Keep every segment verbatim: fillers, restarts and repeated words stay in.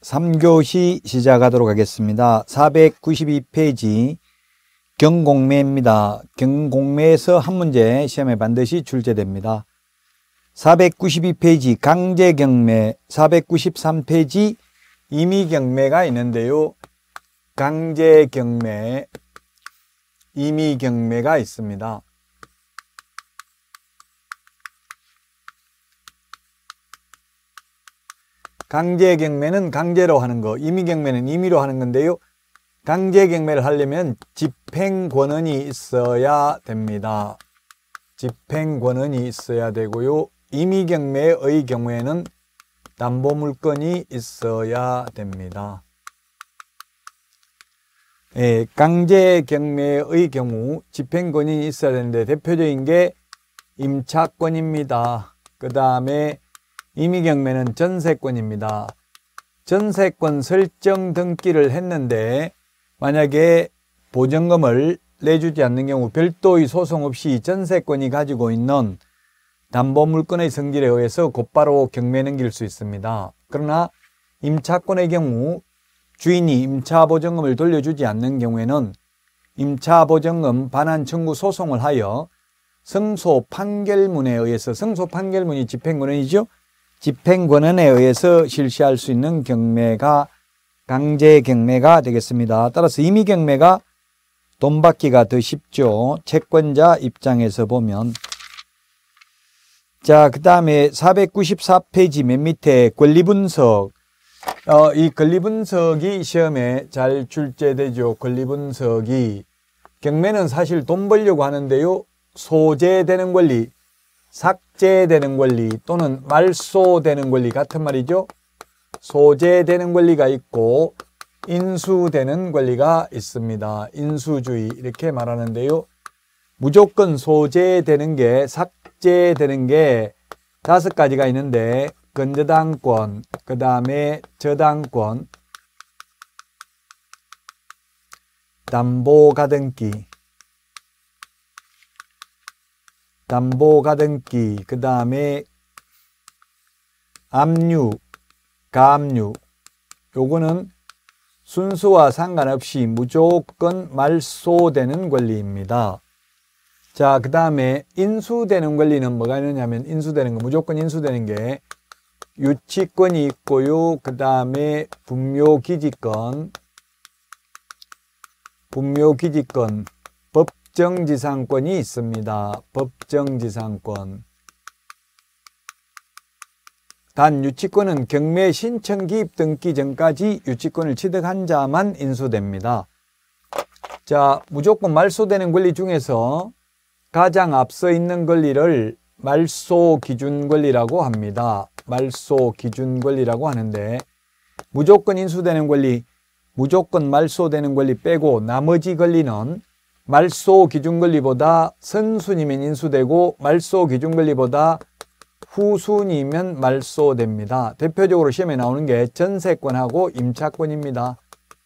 삼 교시 시작하도록 하겠습니다. 사백구십이 페이지 경공매입니다. 경공매에서 한 문제 시험에 반드시 출제됩니다. 사백구십이 페이지 강제경매, 사백구십삼 페이지 임의경매가 있는데요. 강제경매, 임의경매가 있습니다. 강제경매는 강제로 하는 거, 임의경매는 임의로 하는 건데요. 강제경매를 하려면 집행권한이 있어야 됩니다. 집행권한이 있어야 되고요. 임의경매의 경우에는 담보물건이 있어야 됩니다. 예, 강제경매의 경우 집행권이 있어야 되는데 대표적인 게 임차권입니다. 그 다음에 임의경매는 전세권입니다. 전세권 설정 등기를 했는데 만약에 보증금을 내주지 않는 경우 별도의 소송 없이 전세권이 가지고 있는 담보물건의 성질에 의해서 곧바로 경매 넘길 수 있습니다. 그러나 임차권의 경우 주인이 임차보증금을 돌려주지 않는 경우에는 임차보증금 반환 청구 소송을 하여 승소 판결문에 의해서, 승소 판결문이 집행권한이죠. 집행권한에 의해서 실시할 수 있는 경매가 강제경매가 되겠습니다. 따라서 임의경매가 돈 받기가 더 쉽죠. 채권자 입장에서 보면. 자, 그 다음에 사백구십사 페이지 맨 밑에 권리분석. 어, 이 권리분석이 시험에 잘 출제되죠. 권리분석이. 경매는 사실 돈 벌려고 하는데요. 소재되는 권리, 삭제되는 권리 또는 말소되는 권리 같은 말이죠. 소재되는 권리가 있고 인수되는 권리가 있습니다. 인수주의 이렇게 말하는데요. 무조건 소재되는 게, 삭제되는 게 다섯 가지가 있는데 근저당권, 그 다음에 저당권, 담보가등기, 담보가등기, 그 다음에 압류, 가압류. 요거는 순수와 상관없이 무조건 말소되는 권리입니다. 자, 그 다음에 인수되는 권리는 뭐가 있느냐면, 인수되는 거, 무조건 인수되는 게 유치권이 있고요. 그 다음에 분묘기지권, 분묘기지권, 법정지상권이 있습니다. 법정지상권. 단 유치권은 경매 신청 기입 등기 전까지 유치권을 취득한 자만 인수됩니다. 자, 무조건 말소되는 권리 중에서 가장 앞서 있는 권리를 말소 기준 권리라고 합니다. 말소 기준 권리라고 하는데, 무조건 인수되는 권리, 무조건 말소되는 권리 빼고 나머지 권리는 말소 기준 권리보다 선순위면 인수되고 말소 기준 권리보다 후순위면 말소됩니다. 대표적으로 시험에 나오는 게 전세권하고 임차권입니다.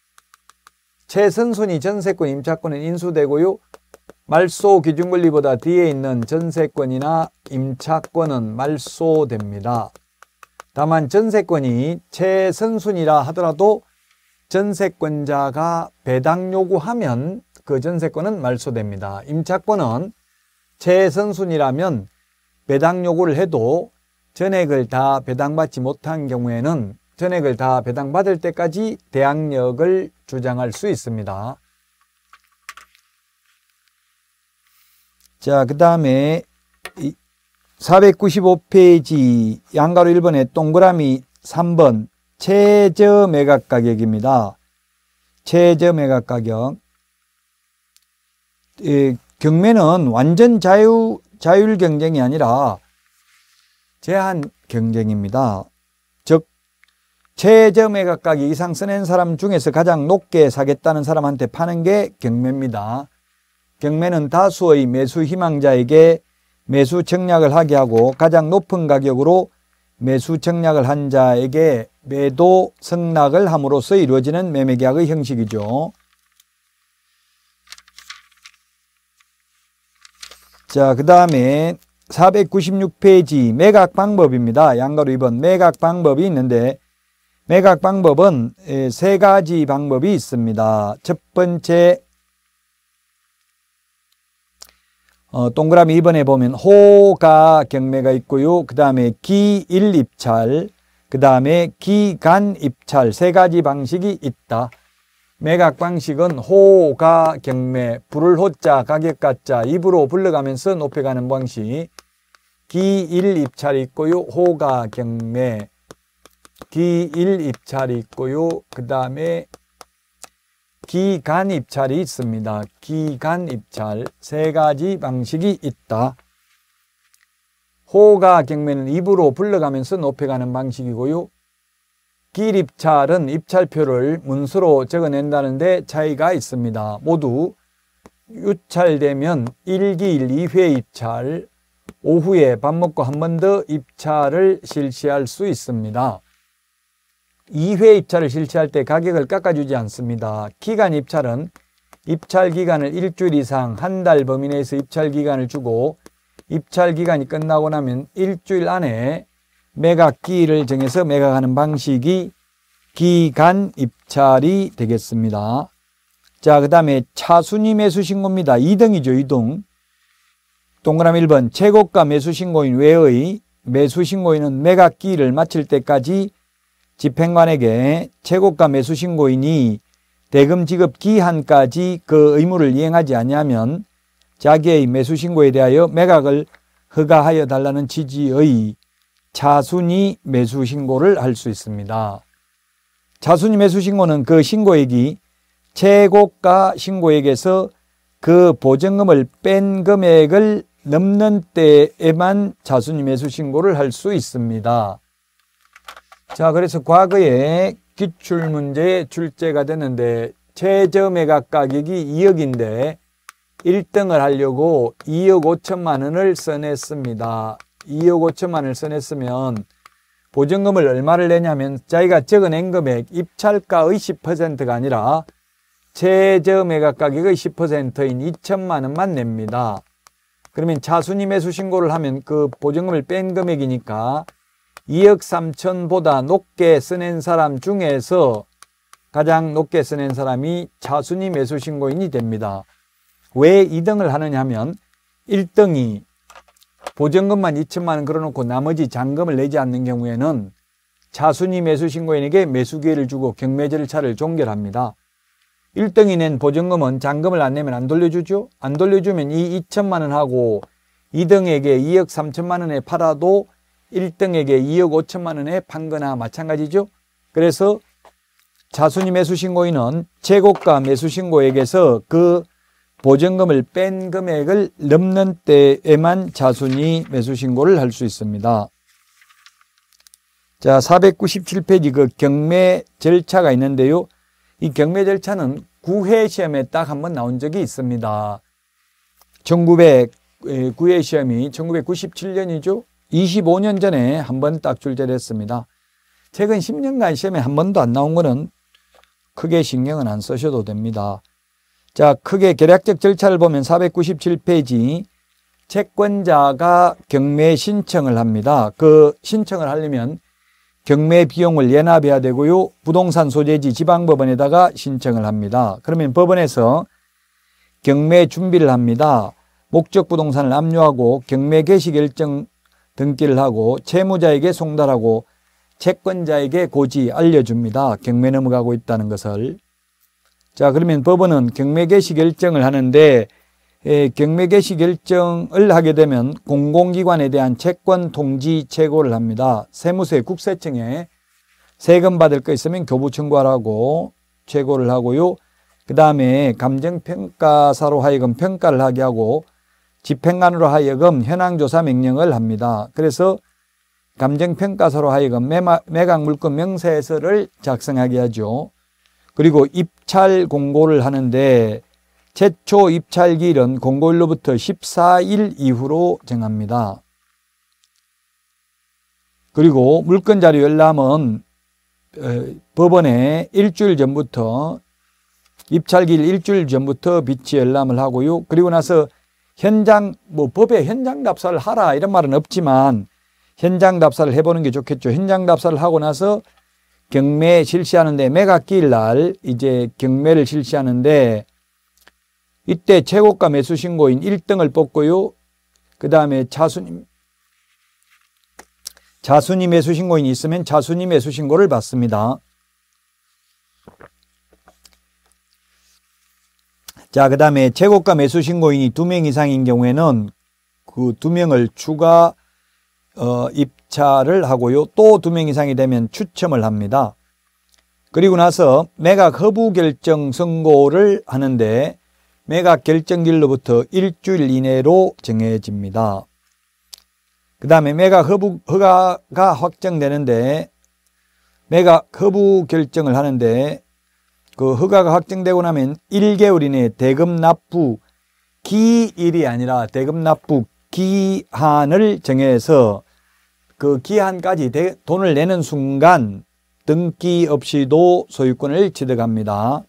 최선순위 전세권, 임차권은 인수되고요. 말소 기준 권리보다 뒤에 있는 전세권이나 임차권은 말소됩니다. 다만 전세권이 최선순위라 하더라도 전세권자가 배당 요구하면 그 전세권은 말소됩니다. 임차권은 최선순위라면 배당 요구를 해도 전액을 다 배당받지 못한 경우에는 전액을 다 배당받을 때까지 대항력을 주장할 수 있습니다. 자, 그 다음에 사백구십오 페이지 양가로 일 번에 동그라미 삼 번 최저 매각 가격입니다. 최저 매각 가격. 예, 경매는 완전 자유, 자율 경쟁이 아니라 제한 경쟁입니다. 즉, 최저 매각 가격 이상 써낸 사람 중에서 가장 높게 사겠다는 사람한테 파는 게 경매입니다. 경매는 다수의 매수 희망자에게 매수 청약을 하게 하고 가장 높은 가격으로 매수 청약을 한 자에게 매도 승낙을 함으로써 이루어지는 매매계약의 형식이죠. 자, 그 다음에 사백구십육 페이지 매각 방법입니다. 양가로 이 번 매각 방법이 있는데 매각 방법은 세 가지 방법이 있습니다. 첫 번째, 어, 동그라미 이 번에 보면 호가 경매가 있고요. 그 다음에 기일 입찰, 그 다음에 기간 입찰 세 가지 방식이 있다. 매각 방식은 호가 경매, 부를 호자, 가격 가자, 입으로 불러가면서 높여가는 방식. 기일 입찰이 있고요. 호가 경매, 기일 입찰이 있고요. 그 다음에 기간 입찰이 있습니다. 기간 입찰 세 가지 방식이 있다. 호가 경매는 입으로 불러가면서 높여가는 방식이고요. 기일 입찰은 입찰표를 문서로 적어낸다는데 차이가 있습니다. 모두 유찰되면 일 기일 이 회 입찰, 오후에 밥 먹고 한 번 더 입찰을 실시할 수 있습니다. 이 회 입찰을 실시할 때 가격을 깎아주지 않습니다. 기간 입찰은 입찰 기간을 일주일 이상 한 달 범위 내에서 입찰 기간을 주고 입찰 기간이 끝나고 나면 일주일 안에 매각기일을 정해서 매각하는 방식이 기간 입찰이 되겠습니다. 자, 그 다음에 차순위 매수 신고입니다. 이 등이죠, 이 등. 동그라미 일 번 최고가 매수 신고인 외의 매수 신고인은 매각기일을 마칠 때까지 집행관에게 최고가 매수 신고인이 대금 지급 기한까지 그 의무를 이행하지 아니하면 자기의 매수 신고에 대하여 매각을 허가하여 달라는 취지의 차순위 매수 신고를 할 수 있습니다. 차순위 매수 신고는 그 신고액이 최고가 신고액에서 그 보증금을 뺀 금액을 넘는 때에만 차순위 매수 신고를 할 수 있습니다. 자, 그래서 과거에 기출문제에 출제가 됐는데 최저 매각 가격이 이억인데 일 등을 하려고 이억 오천만 원을 써냈습니다. 이억 오천만 원을 써냈으면 보증금을 얼마를 내냐면 자기가 적어낸 금액 입찰가의 십 퍼센트가 아니라 최저 매각 가격의 십 퍼센트인 이천만 원만 냅니다. 그러면 차순위 매수 신고를 하면 그 보증금을 뺀 금액이니까 이억 삼천보다 높게 써낸 사람 중에서 가장 높게 써낸 사람이 차순위 매수 신고인이 됩니다. 왜 이 등을 하느냐 하면 일 등이 보증금만 이천만 원 걸어놓고 나머지 잔금을 내지 않는 경우에는 차순위 매수 신고인에게 매수 기회를 주고 경매 절차를 종결합니다. 일 등이 낸 보증금은 잔금을 안 내면 안 돌려주죠. 안 돌려주면 이 이천만 원하고 이 등에게 이억 삼천만 원에 팔아도 일 등에게 이억 오천만 원에 판 거나 마찬가지죠. 그래서 차순위 매수 신고인은 최고가 매수 신고액에서 그 보증금을 뺀 금액을 넘는 때에만 차순위 매수 신고를 할 수 있습니다. 자, 사백구십칠 페이지 그 경매 절차가 있는데요. 이 경매 절차는 구 회 시험에 딱 한 번 나온 적이 있습니다. 천구백구 회 시험이 천구백구십칠 년이죠. 이십오 년 전에 한 번 딱 출제됐습니다. 최근 십 년간 시험에 한 번도 안 나온 거는 크게 신경은 안 쓰셔도 됩니다. 자, 크게 계략적 절차를 보면 사백구십칠 페이지 채권자가 경매 신청을 합니다. 그 신청을 하려면 경매 비용을 예납해야 되고요. 부동산 소재지 지방법원에다가 신청을 합니다. 그러면 법원에서 경매 준비를 합니다. 목적 부동산을 압류하고 경매 개시 결정 등기를 하고 채무자에게 송달하고 채권자에게 고지 알려줍니다. 경매 넘어가고 있다는 것을. 자, 그러면 법원은 경매 개시 결정을 하는데 에, 경매 개시 결정을 하게 되면 공공기관에 대한 채권 통지 최고를 합니다. 세무서에 국세청에 세금 받을 거 있으면 교부 청구하라고 최고를 하고요. 그 다음에 감정평가사로 하여금 평가를 하게 하고 집행관으로 하여금 현황조사 명령을 합니다. 그래서 감정평가사로 하여금 매각물건 명세서를 작성하게 하죠. 그리고 입찰 공고를 하는데 최초 입찰기일은 공고일로부터 십사 일 이후로 정합니다. 그리고 물건자료 열람은 법원에 일주일 전부터 입찰기일 일주일 전부터 비치 열람을 하고요. 그리고 나서 현장 뭐 법에 현장 답사를 하라 이런 말은 없지만 현장 답사를 해보는 게 좋겠죠. 현장 답사를 하고 나서 경매 실시하는데 매각기일 날 이제 경매를 실시하는데 이때 최고가 매수 신고인 일 등을 뽑고요. 그 다음에 차순위, 차순위 매수 신고인이 있으면 차순위 매수 신고를 받습니다. 자, 그 다음에 최고가 매수 신고인이 두 명 이상인 경우에는 그 두 명을 추가 어, 입찰을 하고요. 또 두 명 이상이 되면 추첨을 합니다. 그리고 나서 매각 허부 결정 선고를 하는데 매각 결정일로부터 일주일 이내로 정해집니다. 그 다음에 매각 허부, 허가가 확정되는데 매각 허부 결정을 하는데 그 허가가 확정되고 나면 일 개월 이내에 대금 납부 기일이 아니라 대금 납부 기한을 정해서 그 기한까지 돈을 내는 순간 등기 없이도 소유권을 취득합니다.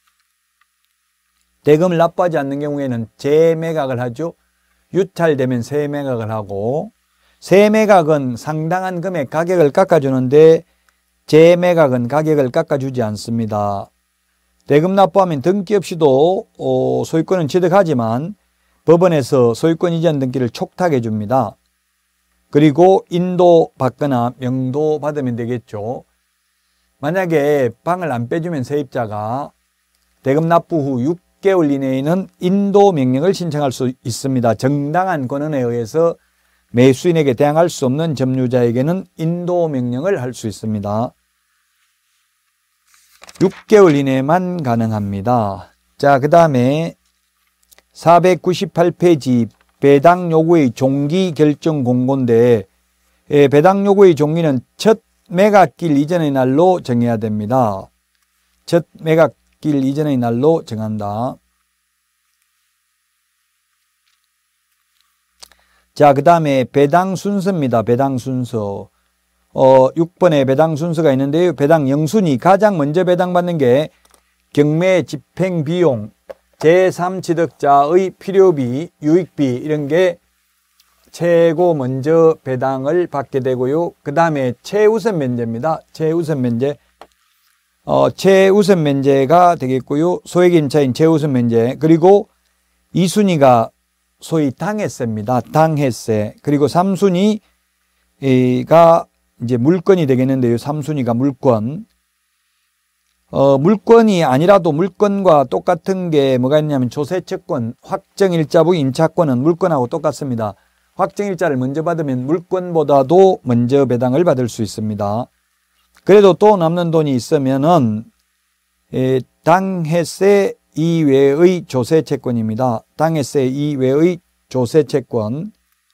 대금을 납부하지 않는 경우에는 재매각을 하죠. 유찰되면 새매각을 하고 새매각은 상당한 금액 가격을 깎아주는데 재매각은 가격을 깎아주지 않습니다. 대금 납부하면 등기 없이도 소유권은 취득하지만 법원에서 소유권 이전 등기를 촉탁해 줍니다. 그리고 인도 받거나 명도 받으면 되겠죠. 만약에 방을 안 빼주면 세입자가 대금 납부 후 육 개월 이내에는 인도 명령을 신청할 수 있습니다. 정당한 권한에 의해서 매수인에게 대항할 수 없는 점유자에게는 인도 명령을 할 수 있습니다. 육 개월 이내만 가능합니다. 자, 그 다음에 사백구십팔 페이지 배당 요구의 종기 결정 공고인데 배당 요구의 종기는 첫 매각길 이전의 날로 정해야 됩니다. 첫 매각길 이전의 날로 정한다. 자, 그 다음에 배당 순서입니다. 배당 순서. 어, 육 번에 배당 순서가 있는데요. 배당 영순위 가장 먼저 배당받는 게 경매 집행 비용, 제삼 취득자의 필요비, 유익비 이런 게 최고 먼저 배당을 받게 되고요. 그 다음에 최우선 면제입니다. 최우선 면제. 어, 최우선 면제가 되겠고요. 소액임차인 최우선 면제. 그리고 이 순위가 소위 당해세입니다. 당해세. 그리고 삼 순위가 이제 물건이 되겠는데요. 삼 순위가 물건. 어, 물건이 아니라도 물건과 똑같은 게 뭐가 있냐면 조세채권, 확정일자부 임차권은 물건하고 똑같습니다. 확정일자를 먼저 받으면 물건보다도 먼저 배당을 받을 수 있습니다. 그래도 또 남는 돈이 있으면은 에, 당해세 이외의 조세채권입니다. 당해세 이외의 조세채권.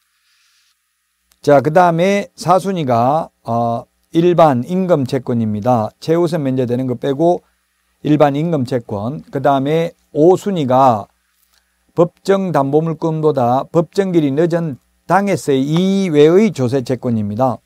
자, 그 다음에 사 순위가 어, 일반 임금채권입니다. 최우선 면제되는 거 빼고 일반 임금채권. 그 다음에 오 순위가 법정 담보물건보다 법정기일이 늦은 당해세 이외의 조세채권입니다.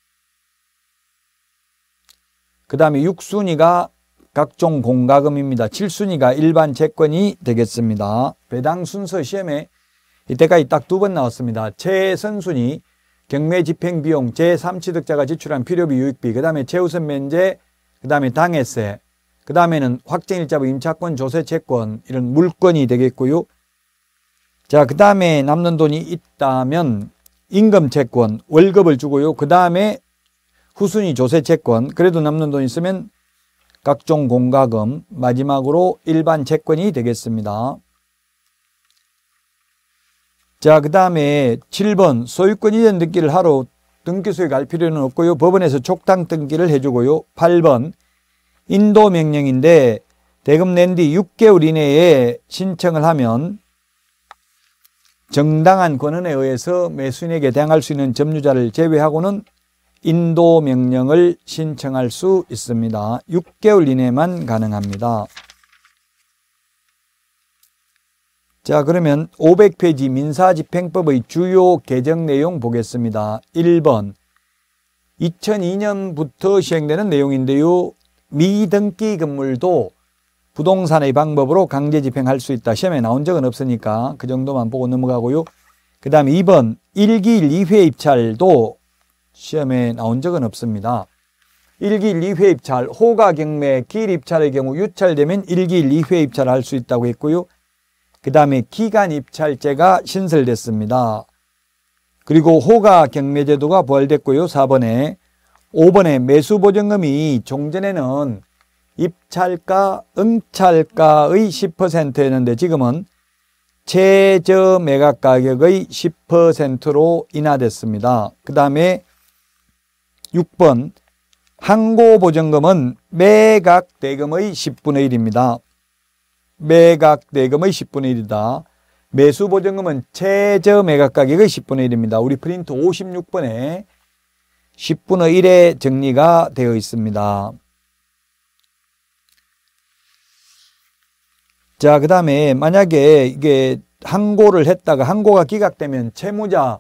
그 다음에 육 순위가 각종 공과금입니다. 칠 순위가 일반 채권이 되겠습니다. 배당 순서 시험에 이때까지 딱 두 번 나왔습니다. 최선순위 경매 집행 비용, 제삼 취득자가 지출한 필요비, 유익비, 그 다음에 최우선 면제, 그 다음에 당해세, 그 다음에는 확정일자부 임차권, 조세채권 이런 물건이 되겠고요. 자, 그 다음에 남는 돈이 있다면 임금채권, 월급을 주고요. 그 다음에 후순위 조세채권, 그래도 남는 돈이 있으면 각종 공과금, 마지막으로 일반 채권이 되겠습니다. 자, 그 다음에 칠 번 소유권 이전 등기를 하러 등기소에 갈 필요는 없고요. 법원에서 촉탁 등기를 해주고요. 팔 번 인도 명령인데 대금 낸 뒤 육 개월 이내에 신청을 하면 정당한 권한에 의해서 매수인에게 대항할 수 있는 점유자를 제외하고는 인도 명령을 신청할 수 있습니다. 육 개월 이내만 가능합니다. 자, 그러면 오백 페이지 민사집행법의 주요 개정 내용 보겠습니다. 일 번 이천이 년부터 시행되는 내용인데요. 미등기 건물도 부동산의 방법으로 강제 집행할 수 있다. 시험에 나온 적은 없으니까 그 정도만 보고 넘어가고요. 그 다음에 이 번 일 기일 이 회 입찰도 시험에 나온 적은 없습니다. 일 기 일 이 회 입찰, 호가 경매 기일 입찰의 경우 유찰되면 일 기 일 이 회 입찰을 할 수 있다고 했고요. 그 다음에 기간 입찰제가 신설됐습니다. 그리고 호가 경매제도가 부활됐고요. 사 번에 오 번에 매수보증금이 종전에는 입찰가, 응찰가의 십 퍼센트였는데 지금은 최저 매각 가격의 십 퍼센트로 인하됐습니다. 그 다음에 육 번 항고보증금은 매각대금의 십분의 일입니다. 매각대금의 십분의 일이다. 매수보증금은 최저 매각가격의 십분의 일입니다. 우리 프린트 오십육 번에 십분의 일에 정리가 되어 있습니다. 자, 그 다음에 만약에 이게 항고를 했다가 항고가 기각되면 채무자,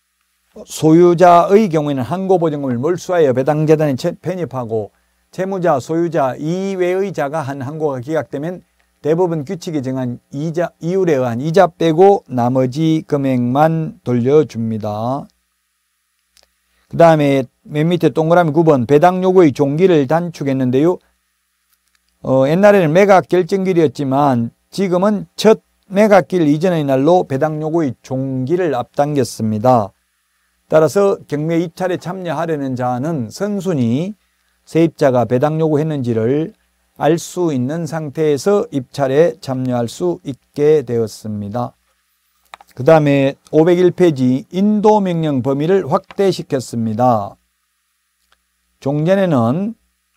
소유자의 경우에는 항고보증금을 몰수하여 배당재단에 편입하고 채무자, 소유자 이외의 자가 한 항고가 기각되면 대법원 규칙이 정한 이자, 이율에 의한 이자 빼고 나머지 금액만 돌려줍니다. 그 다음에 맨 밑에 동그라미 구 번 배당 요구의 종기를 단축했는데요. 어, 옛날에는 매각 결정일이었지만 지금은 첫 매각일 이전의 날로 배당 요구의 종기를 앞당겼습니다. 따라서 경매 입찰에 참여하려는 자는 선순위 세입자가 배당 요구했는지를 알 수 있는 상태에서 입찰에 참여할 수 있게 되었습니다. 그 다음에 오백일 페이지 인도명령 범위를 확대시켰습니다. 종전에는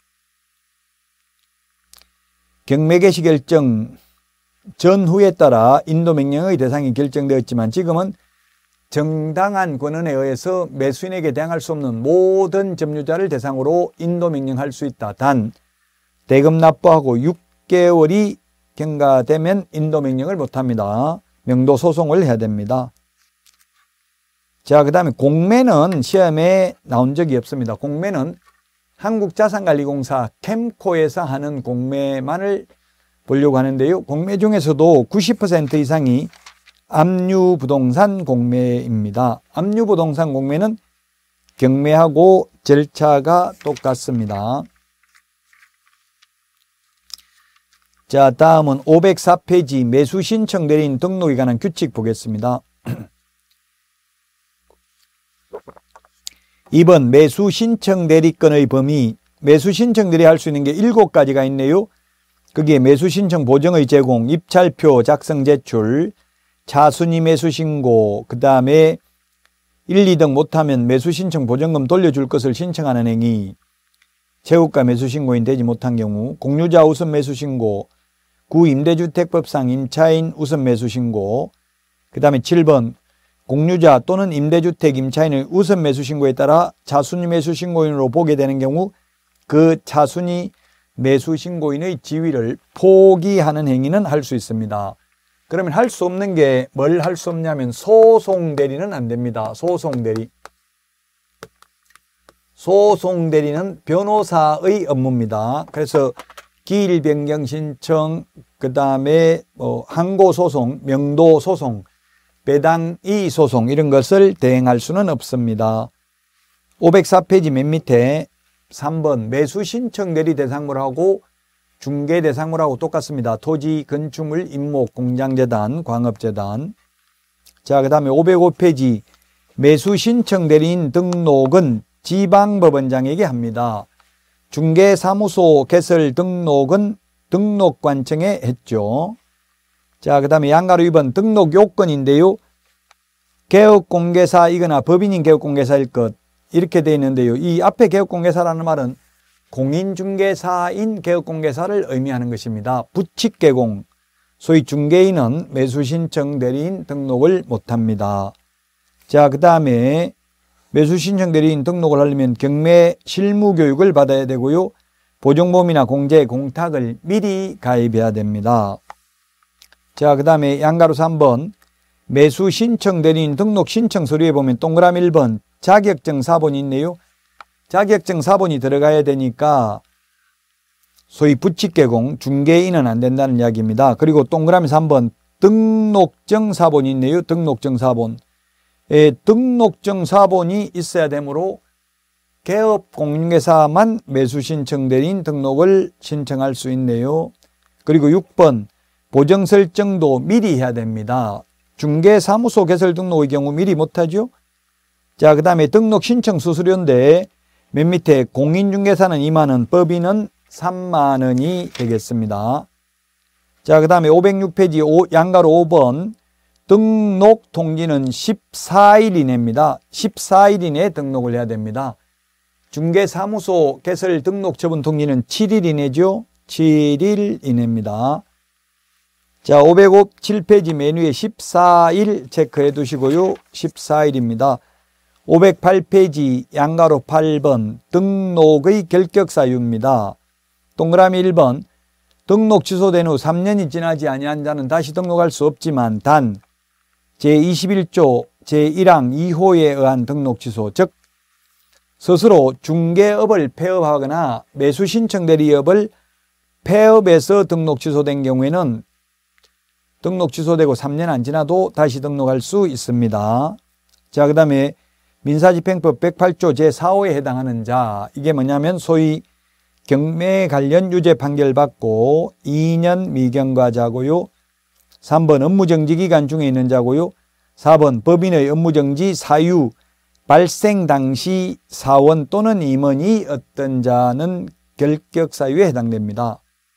경매 개시 결정 전후에 따라 인도명령의 대상이 결정되었지만 지금은 정당한 권한에 의해서 매수인에게 대항할 수 없는 모든 점유자를 대상으로 인도명령할 수 있다. 단 대금 납부하고 육 개월이 경과되면 인도명령을 못합니다. 명도소송을 해야 됩니다. 자, 그 다음에 공매는 시험에 나온 적이 없습니다. 공매는 한국자산관리공사 캠코에서 하는 공매만을 보려고 하는데요. 공매 중에서도 구십 퍼센트 이상이 압류부동산 공매입니다. 압류부동산 공매는 경매하고 절차가 똑같습니다. 자, 다음은 오백사 페이지 매수신청 대리인 등록에 관한 규칙 보겠습니다. 이 번 매수신청 대리권의 범위, 매수신청 대리 할 수 있는 게 일곱 가지가 있네요. 거기에 매수신청 보정의 제공, 입찰표 작성 제출, 차순위 매수신고, 그 다음에 일, 이 등 못하면 매수신청 보정금 돌려줄 것을 신청하는 행위, 최고가 매수신고인 되지 못한 경우, 공유자 우선 매수신고, 구임대주택법상 임차인 우선 매수신고, 그 다음에 칠 번 공유자 또는 임대주택 임차인의 우선 매수신고에 따라 차순위 매수신고인으로 보게 되는 경우 그 차순위 매수신고인의 지위를 포기하는 행위는 할 수 있습니다. 그러면 할 수 없는 게 뭘 할 수 없냐면 소송대리는 안 됩니다. 소송대리. 소송대리는 변호사의 업무입니다. 그래서 기일 변경 신청, 그 다음에 뭐 항고소송, 명도소송, 배당이의 소송 이런 것을 대행할 수는 없습니다. 오백사 페이지 맨 밑에 삼 번 매수신청 대리 대상물하고 중개 대상물하고 똑같습니다. 토지, 건축물, 임목, 공장재단, 광업재단. 자, 그 다음에 오백오 페이지 매수신청 대리인 등록은 지방법원장에게 합니다. 중개사무소 개설 등록은 등록관청에 했죠. 자, 그 다음에 양가로 이 번 등록 요건인데요. 개업공개사이거나 법인인 개업공개사일 것 이렇게 되어 있는데요. 이 앞에 개업공개사라는 말은 공인중개사인 개업공개사를 의미하는 것입니다. 부칙개공, 소위 중개인은 매수신청 대리인 등록을 못합니다. 자, 그 다음에 매수신청 대리인 등록을 하려면 경매 실무교육을 받아야 되고요. 보증보험이나 공제, 공탁을 미리 가입해야 됩니다. 자, 그 다음에 양가로 삼 번 매수신청 대리인 등록 신청 서류에 보면 동그라미 일 번 자격증 사본이 있네요. 자격증 사본이 들어가야 되니까 소위 부칙개공, 중개인은 안 된다는 이야기입니다. 그리고 동그라미 삼 번 등록증 사본이 있네요. 등록증 사본. 예, 등록증 사본이 있어야 되므로 개업 공인중개사만 매수 신청 대리인 등록을 신청할 수 있네요. 그리고 육 번 보정 설정도 미리 해야 됩니다. 중개사무소 개설 등록의 경우 미리 못하죠. 자, 그 다음에 등록 신청 수수료인데 맨 밑에 공인중개사는 이만 원, 법인은 삼만 원이 되겠습니다. 자, 그 다음에 오백육 페이지 양가로 오 번 등록 통지는 십사 일 이내입니다. 십사 일 이내에 등록을 해야 됩니다. 중개사무소 개설 등록 처분 통지는 칠 일 이내죠. 칠 일 이내입니다. 자, 오백칠 페이지 메뉴에 십사 일 체크해 두시고요. 십사 일입니다. 오백팔 페이지 양가로 팔 번 등록의 결격사유입니다. 동그라미 일 번 등록 취소된 후 삼 년이 지나지 아니한 자는 다시 등록할 수 없지만 단 제이십일 조 제일 항 이 호에 의한 등록 취소, 즉 스스로 중개업을 폐업하거나 매수 신청 대리업을 폐업해서 등록 취소된 경우에는 등록 취소되고 삼 년 안 지나도 다시 등록할 수 있습니다. 자, 그 다음에 민사집행법 백팔 조 제사 호에 해당하는 자, 이게 뭐냐면 소위 경매 관련 유죄 판결 받고 이 년 미경과자고요. 삼 번 업무정지 기간 중에 있는 자고요. 사 번 법인의 업무정지 사유 발생 당시 사원 또는 임원이 어떤 자는 결격사유에 해당됩니다.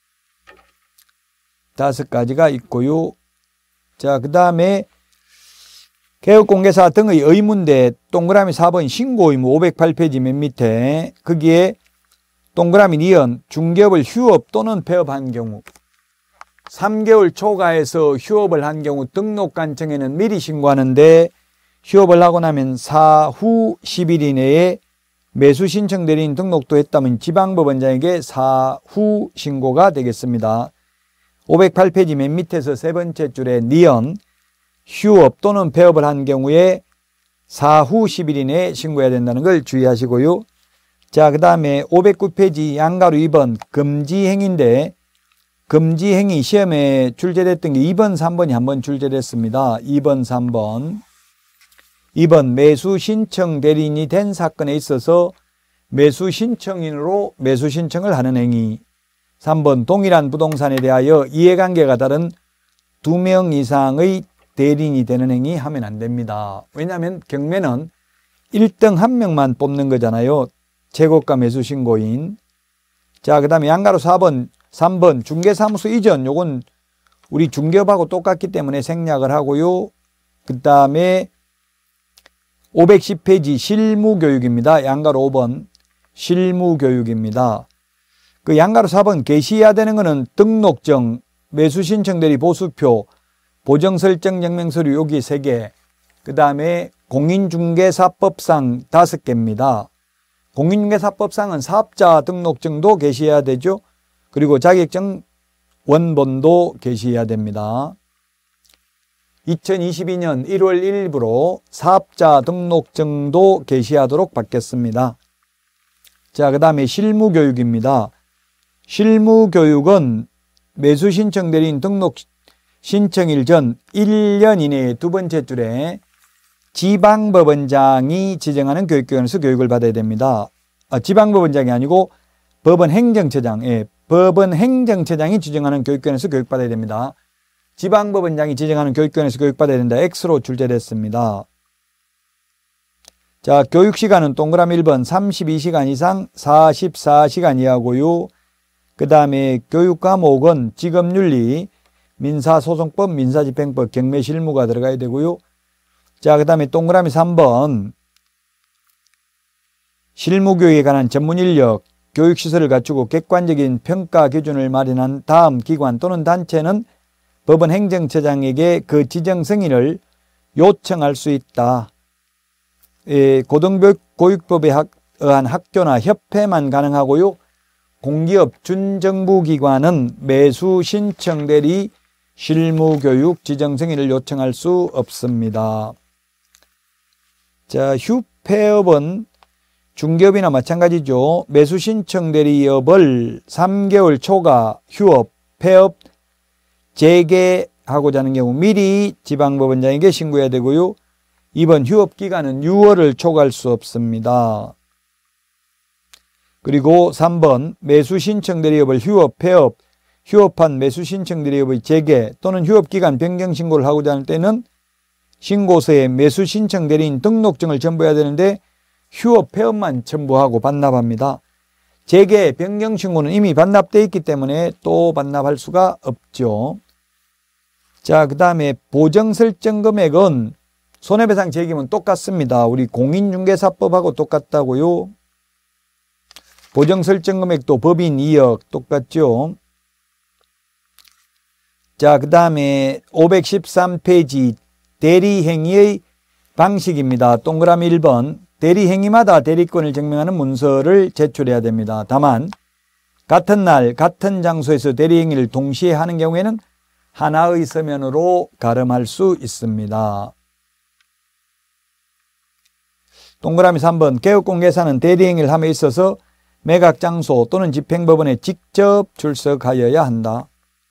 다섯 가지가 있고요. 자, 그 다음에 개업공개사 등의 의무인데 동그라미 사 번 신고 의무 오백팔 페이지 맨 밑에 거기에 동그라미 니은 중개업을 휴업 또는 폐업한 경우 삼 개월 초과해서 휴업을 한 경우 등록관청에는 미리 신고하는데 휴업을 하고 나면 사후 십 일 이내에 매수 신청 대리인 등록도 했다면 지방법원장에게 사후 신고가 되겠습니다. 오백팔 페이지 맨 밑에서 세 번째 줄에 니은 휴업 또는 폐업을 한 경우에 사후 십 일 이내에 신고해야 된다는 걸 주의하시고요. 자, 그 다음에 오백구 페이지 양가로 이 번 금지행위인데 금지행위 시험에 출제됐던 게 이 번, 삼 번이 한 번 출제됐습니다. 이 번, 삼 번. 이 번 매수 신청 대리인이 된 사건에 있어서 매수 신청인으로 매수 신청을 하는 행위. 삼 번 동일한 부동산에 대하여 이해관계가 다른 두 명 이상의 대리인이 되는 행위 하면 안 됩니다. 왜냐하면 경매는 일 등 한 명만 뽑는 거잖아요. 최고가 매수 신고인. 자, 그 다음에 양가로 사 번, 삼 번 중개사무소 이전. 요건 우리 중개업하고 똑같기 때문에 생략을 하고요. 그 다음에 오백십 페이지 실무교육입니다. 양가로 오 번 실무교육입니다. 그 양가로 사 번 게시해야 되는 거는 등록증, 매수신청 대리 보수표, 보정설정증명서류 여기 세 개, 그 다음에 공인중개사법상 다섯 개입니다. 공인중개사법상은 사업자 등록증도 게시해야 되죠. 그리고 자격증 원본도 게시해야 됩니다. 이천이십이 년 일월 일일부로 사업자 등록증도 게시하도록 받겠습니다. 자, 그 다음에 실무교육입니다. 실무교육은 매수신청 대리인 등록 신청일 전 일 년 이내에 두 번째 줄에 지방법원장이 지정하는 교육기관에서 교육을 받아야 됩니다. 아, 지방법원장이 아니고 법원행정처장, 예, 법원행정처장이 지정하는 교육기관에서 교육받아야 됩니다. 지방법원장이 지정하는 교육기관에서 교육받아야 된다. X로 출제됐습니다. 자, 교육시간은 동그라미 일 번 삼십이 시간 이상 사십사 시간 이하고요. 그 다음에 교육과목은 직업윤리, 민사소송법, 민사집행법, 경매실무가 들어가야 되고요. 자, 그 다음에 동그라미 삼 번 실무교육에 관한 전문인력, 교육시설을 갖추고 객관적인 평가 기준을 마련한 다음 기관 또는 단체는 법원 행정처장에게 그 지정 승인을 요청할 수 있다. 예, 고등교육법에 의한 학교나 협회만 가능하고요. 공기업 준정부기관은 매수 신청 대리 실무교육 지정 승인을 요청할 수 없습니다. 자, 휴폐업은 중개업이나 마찬가지죠. 매수 신청 대리업을 삼 개월 초과 휴업, 폐업, 재개하고자 하는 경우 미리 지방법원장에게 신고해야 되고요. 이 번 휴업기간은 유월을 초과할 수 없습니다. 그리고 삼 번 매수 신청 대리업을 휴업, 폐업, 휴업한 매수 신청 대리업의 재개 또는 휴업기간 변경 신고를 하고자 할 때는 신고서에 매수 신청 대리인 등록증을 첨부해야 되는데 휴업, 폐업만 첨부하고 반납합니다. 재개, 변경 신고는 이미 반납되어 있기 때문에 또 반납할 수가 없죠. 자, 그 다음에 보정 설정 금액은 손해배상 책임은 똑같습니다. 우리 공인중개사법하고 똑같다고요. 보정 설정 금액도 법인 이억 똑같죠. 자, 그 다음에 오백십삼 페이지 대리행위의 방식입니다. 동그라미 일 번 대리행위마다 대리권을 증명하는 문서를 제출해야 됩니다. 다만 같은 날 같은 장소에서 대리행위를 동시에 하는 경우에는 하나의 서면으로 가름할 수 있습니다. 동그라미 삼 번 개업공개사는 대리행위를 함에 있어서 매각 장소 또는 집행법원에 직접 출석하여야 한다.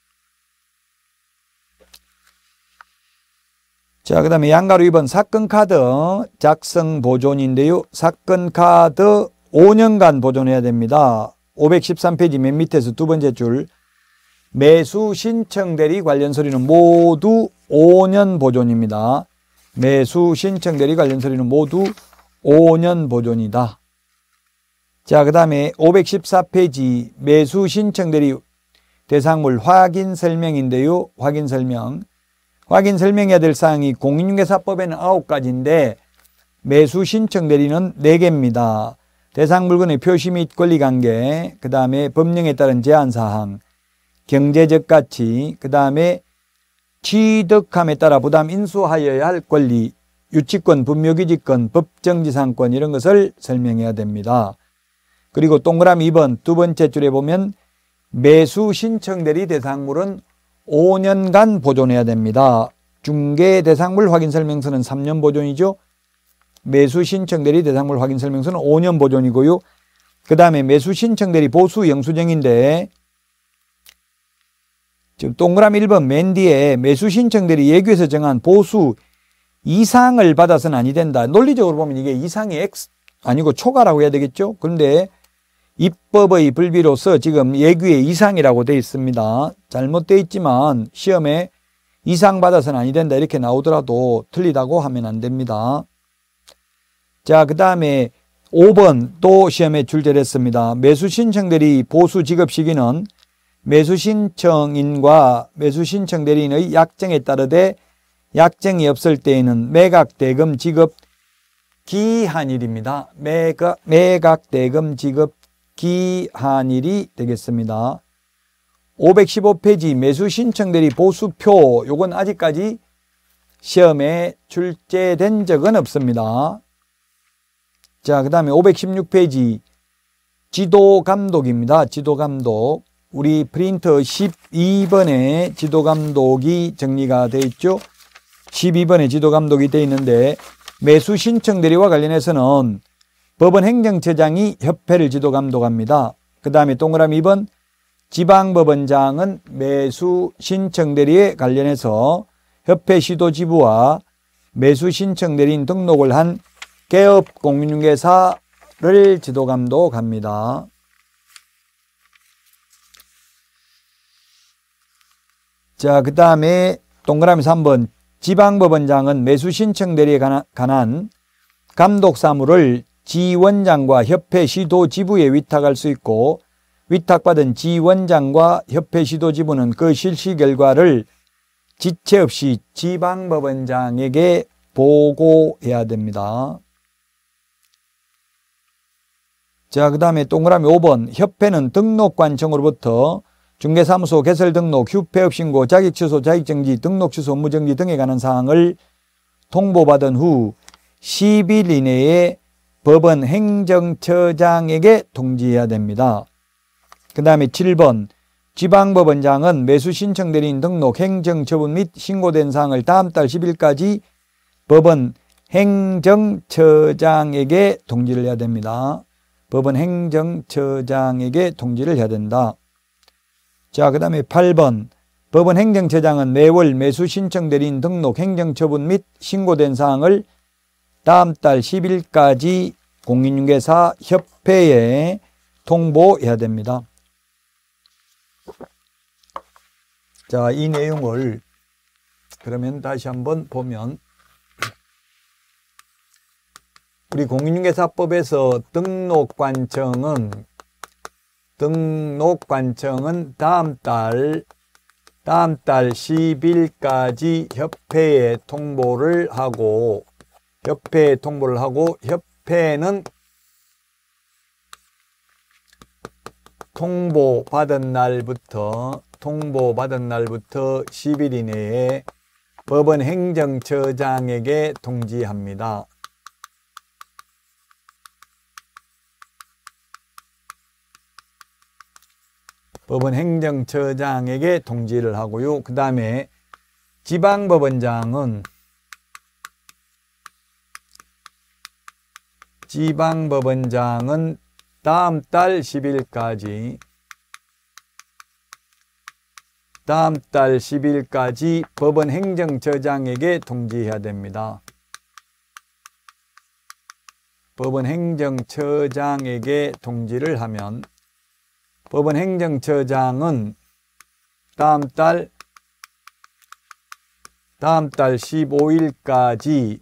자, 그 다음에 양가로 이 번 사건카드 작성 보존인데요. 사건카드 오 년간 보존해야 됩니다. 오백십삼 페이지 맨 밑에서 두 번째 줄 매수 신청 대리 관련 서류는 모두 오 년 보존입니다. 매수 신청 대리 관련 서류는 모두 오 년 보존이다. 자, 그 다음에 오백십사 페이지 매수 신청 대리 대상물 확인 설명인데요. 확인 설명. 확인 설명해야 될 사항이 공인중개사법에는 아홉 가지인데 매수 신청 대리는 네 개입니다. 대상 물건의 표시 및 권리관계, 그 다음에 법령에 따른 제한사항, 경제적 가치, 그 다음에 취득함에 따라 부담 인수하여야 할 권리, 유치권, 분묘기지권, 법정지상권 이런 것을 설명해야 됩니다. 그리고 동그라미 이 번 두 번째 줄에 보면 매수 신청 대리 대상물은 오 년간 보존해야 됩니다. 중개 대상물 확인 설명서는 삼 년 보존이죠. 매수 신청 대리 대상물 확인 설명서는 오 년 보존이고요. 그 다음에 매수 신청 대리 보수 영수증인데 지금 동그라미 일 번 맨 뒤에 매수 신청 대리 예규에서 정한 보수 이상을 받아서는 아니 된다. 논리적으로 보면 이게 이상이 X 아니고 초과라고 해야 되겠죠. 그런데 입법의 불비로서 지금 예규에 이상이라고 되어 있습니다. 잘못되어 있지만 시험에 이상 받아서는 아니 된다 이렇게 나오더라도 틀리다고 하면 안 됩니다. 자, 그 다음에 오 번 또 시험에 출제됐습니다. 매수신청 대리 보수 지급 시기는 매수신청인과 매수신청 대리인의 약정에 따르되 약정이 없을 때에는 매각 대금 지급 기한일입니다. 매각, 매각 대금 지급 기한일이 되겠습니다. 오백십오 페이지 매수신청 대리 보수표 요건 아직까지 시험에 출제된 적은 없습니다. 자, 그 다음에 오백십육 페이지 지도감독입니다. 지도감독 우리 프린터 십이 번에 지도감독이 정리가 되어 있죠. 십이 번에 지도감독이 되어 있는데 매수신청 대리와 관련해서는 법원 행정처장이 협회를 지도감독합니다. 그 다음에 동그라미 이 번 지방법원장은 매수신청대리에 관련해서 협회 시도지부와 매수신청대리인 등록을 한 개업공인중개사를 지도감독합니다. 자, 그 다음에 동그라미 삼 번 지방법원장은 매수신청대리에 관한 감독사무를 지원장과 협회 시도지부에 위탁할 수 있고 위탁받은 지원장과 협회 시도지부는 그 실시 결과를 지체 없이 지방법원장에게 보고해야 됩니다. 자, 그 다음에 동그라미 오 번 협회는 등록관청으로부터 중개사무소 개설등록, 휴폐업신고, 자격취소, 자격정지, 등록취소, 업무정지 등에 관한 사항을 통보받은 후 십 일 이내에 법원 행정처장에게 통지해야 됩니다. 그 다음에 칠 번 지방법원장은 매수신청대리인 등록, 행정처분 및 신고된 사항을 다음 달 십 일까지 법원 행정처장에게 통지를 해야 됩니다. 법원 행정처장에게 통지를 해야 된다. 자, 그 다음에 팔 번 법원 행정처장은 매월 매수신청대리인 등록, 행정처분 및 신고된 사항을 다음 달 십 일까지 공인중개사 협회에 통보해야 됩니다. 자, 이 내용을 그러면 다시 한번 보면 우리 공인중개사법에서 등록관청은 등록관청은 다음 달 다음 달 십 일까지 협회에 통보를 하고 협회에 통보를 하고 협회는 통보받은 날부터 통보받은 날부터 십 일 이내에 법원 행정처장에게 통지합니다. 법원 행정처장에게 통지를 하고요. 그 다음에 지방법원장은 지방법원장은 다음 달 십 일까지 다음 달 십 일까지 법원 행정처장에게 통지해야 됩니다. 법원 행정처장에게 통지를 하면 법원 행정처장은 다음 달 다음 달 십오 일까지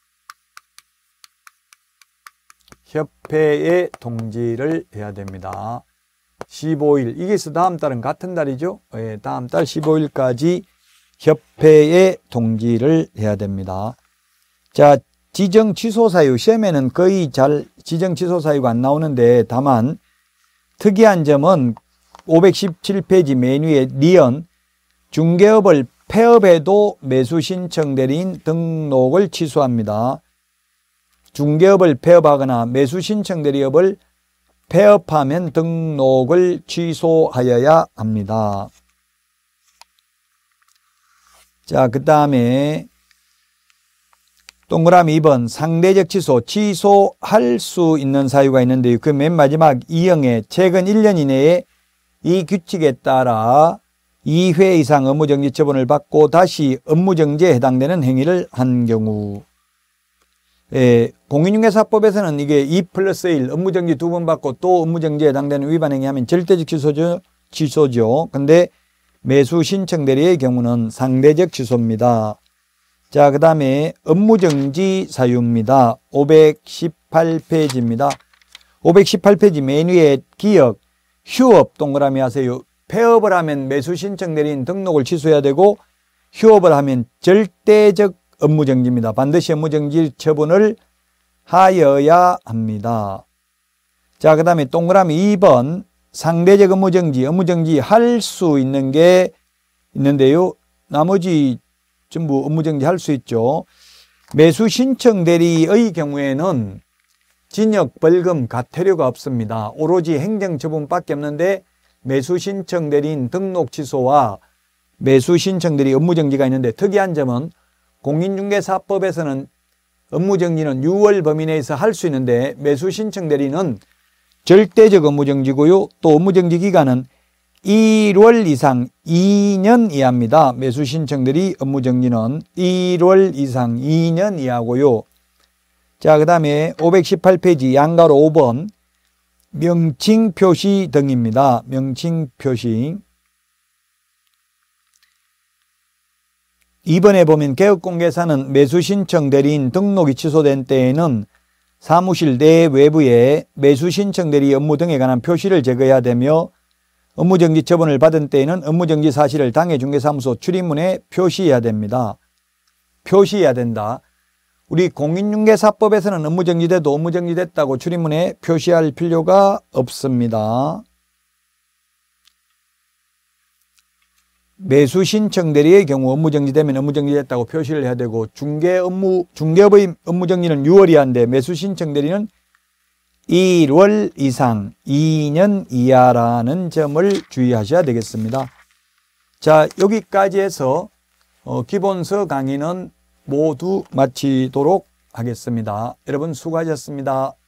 협회에 통지를 해야 됩니다. 십오 일, 이게 다음 달은 같은 달이죠. 예, 다음 달 십오 일까지 협회에 통지를 해야 됩니다. 자, 지정 취소 사유, 시험에는 거의 잘 지정 취소 사유가 안 나오는데 다만 특이한 점은 오백십칠 페이지 맨 위에 니은 중개업을 폐업해도 매수 신청 대리인 등록을 취소합니다. 중개업을 폐업하거나 매수 신청 대리업을 폐업하면 등록을 취소하여야 합니다. 자, 그 다음에 동그라미 이 번 상대적 취소, 취소할 수 있는 사유가 있는데요. 그 맨 마지막 이형에 최근 일 년 이내에 이 규칙에 따라 이 회 이상 업무정지 처분을 받고 다시 업무정지에 해당되는 행위를 한 경우. 예, 공인중개사법에서는 이게 이 플러스 일 업무정지 두 번 받고 또 업무정지에 해당되는 위반 행위하면 절대적 취소죠. 취소죠. 근데 매수 신청 대리의 경우는 상대적 취소입니다. 자, 그 다음에 업무정지 사유입니다. 오백십팔 페이지입니다. 오백십팔 페이지 맨 위에 기억, 휴업 동그라미 하세요. 폐업을 하면 매수 신청 대리인 등록을 취소해야 되고 휴업을 하면 절대적 업무정지입니다. 반드시 업무정지 처분을 하여야 합니다. 자, 그 다음에 동그라미 이 번 상대적 업무정지, 업무정지 할 수 있는 게 있는데요. 나머지 전부 업무정지 할 수 있죠. 매수 신청 대리의 경우에는 징역, 벌금, 과태료가 없습니다. 오로지 행정처분밖에 없는데 매수 신청 대리인 등록 취소와 매수 신청 대리 업무정지가 있는데 특이한 점은 공인중개사법에서는 업무정지는 유월 범위 내에서 할 수 있는데 매수 신청 대리는 절대적 업무정지고요. 또 업무정지 기간은 일월 이상 이 년 이하입니다. 매수 신청 대리 업무정지는 일월 이상 이 년 이하고요. 자, 그 다음에 오백십팔 페이지 양가로 오 번 명칭 표시 등입니다. 명칭 표시. 이 번에 보면 개업공개사는 매수 신청 대리인 등록이 취소된 때에는 사무실 내 외부에 매수 신청 대리 업무 등에 관한 표시를 제거해야 되며 업무정지 처분을 받은 때에는 업무정지 사실을 당해중개사무소 출입문에 표시해야 됩니다. 표시해야 된다. 우리 공인중개사법에서는 업무정지돼도 업무정지됐다고 출입문에 표시할 필요가 없습니다. 매수 신청 대리의 경우 업무정지되면 업무정지됐다고 표시를 해야 되고 중개 업무, 중개업의 업무정지는 유월 이하인데 매수 신청 대리는 일월 이상 이 년 이하라는 점을 주의하셔야 되겠습니다. 자, 여기까지 해서 어, 기본서 강의는 모두 마치도록 하겠습니다. 여러분 수고하셨습니다.